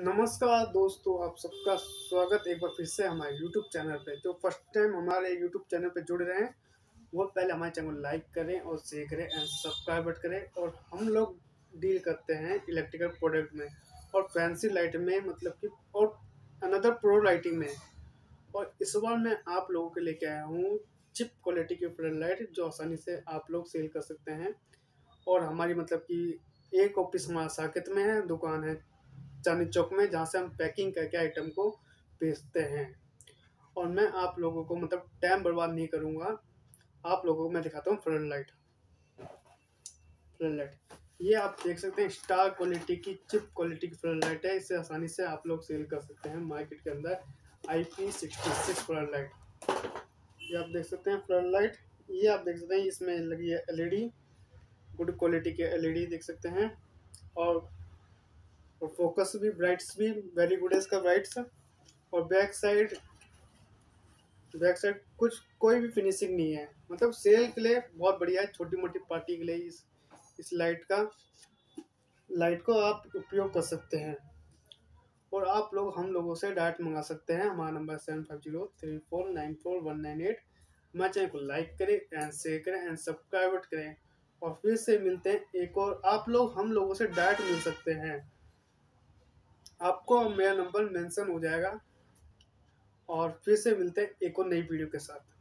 नमस्कार दोस्तों, आप सबका स्वागत एक बार फिर से हमारे YouTube चैनल पे। जो फर्स्ट टाइम हमारे YouTube चैनल पे जुड़ रहे हैं वो पहले हमारे चैनल को लाइक करें और शेयर करें एंड सब्सक्राइब करें। और हम लोग डील करते हैं इलेक्ट्रिकल प्रोडक्ट में और फैंसी लाइट में, मतलब कि और अनदर प्रो लाइटिंग में। और इस बार मैं आप लोगों के लेके आया हूँ चिप क्वालिटी की फ्लड लाइट, जो आसानी से आप लोग सेल कर सकते हैं। और हमारी मतलब कि एक ऑफिस हमारा साकेत में है, दुकान है चांदनी चौक में, जहाँ से हम पैकिंग करके आइटम को बेचते हैं। और मैं आप लोगों को मतलब टाइम बर्बाद नहीं करूँगा, आप लोगों को मैं दिखाता हूँ फ्लड लाइट। ये आप देख सकते हैं स्टार क्वालिटी की चिप क्वालिटी की फ्लड लाइट है। इसे आसानी से आप लोग सेल कर सकते हैं मार्केट के अंदर। IP66 फ्लड लाइट, ये आप देख सकते हैं फ्लड लाइट। ये आप देख सकते हैं इसमें लगी है LED, गुड क्वालिटी के LED देख सकते हैं। और फोकस भी, ब्राइट्स भी वेरी गुड है इसका ब्राइट्स। और बैक साइड कुछ कोई भी फिनिशिंग नहीं है, मतलब सेल के लिए बहुत बढ़िया है। छोटी मोटी पार्टी के लिए इस लाइट को आप उपयोग कर सकते हैं। और आप लोग हम लोगों से डायरेक्ट मंगा सकते हैं। हमारा नंबर 7503494198। हमारे चैनल को लाइक करें एंड शेयर करें एंड सब्सक्राइब करें। और फिर से मिलते हैं एक और, आप लोग हम लोगों से डायरेक्ट मिल सकते हैं। आपको मेरा नंबर मेंशन हो जाएगा। और फिर से मिलते हैं एक और नई वीडियो के साथ।